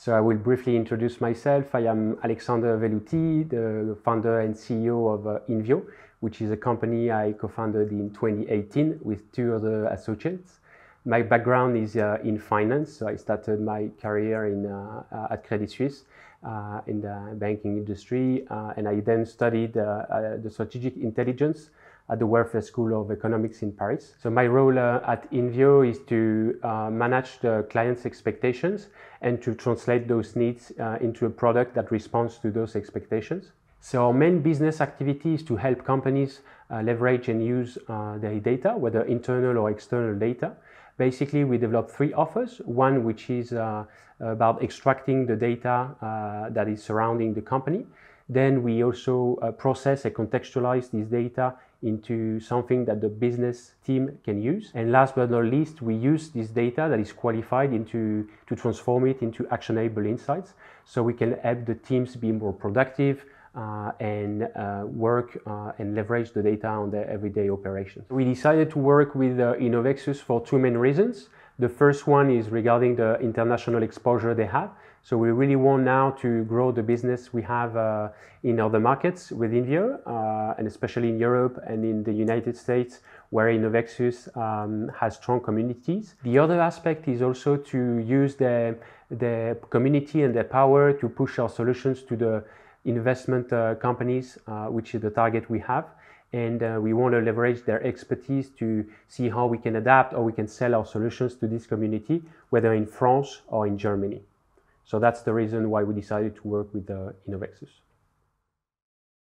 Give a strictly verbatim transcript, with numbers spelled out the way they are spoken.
So I will briefly introduce myself. I am Alexander Velouti, the founder and C E O of uh, Invio, which is a company I co-founded in twenty eighteen with two other associates. My background is uh, in finance, so I started my career in, uh, uh, at Credit Suisse uh, in the banking industry, uh, and I then studied uh, uh, the strategic intelligence at the Welfare School of Economics in Paris. So my role uh, at Invio is to uh, manage the client's expectations and to translate those needs uh, into a product that responds to those expectations. So our main business activity is to help companies uh, leverage and use uh, their data, whether internal or external data. Basically, we develop three offers. One which is uh, about extracting the data uh, that is surrounding the company. Then we also uh, process and contextualize this data into something that the business team can use. And last but not least, we use this data that is qualified into to transform it into actionable insights, so we can help the teams be more productive uh, and uh, work uh, and leverage the data on their everyday operations. We decided to work with uh, Innovexus for two main reasons. The first one is regarding the international exposure they have. So we really want now to grow the business we have uh, in other markets with Invio, uh, and especially in Europe and in the United States, where Innovexus um, has strong communities. The other aspect is also to use the, the community and their power to push our solutions to the investment uh, companies, uh, which is the target we have. And uh, we want to leverage their expertise to see how we can adapt or we can sell our solutions to this community, whether in France or in Germany. So that's the reason why we decided to work with uh, Innovexus.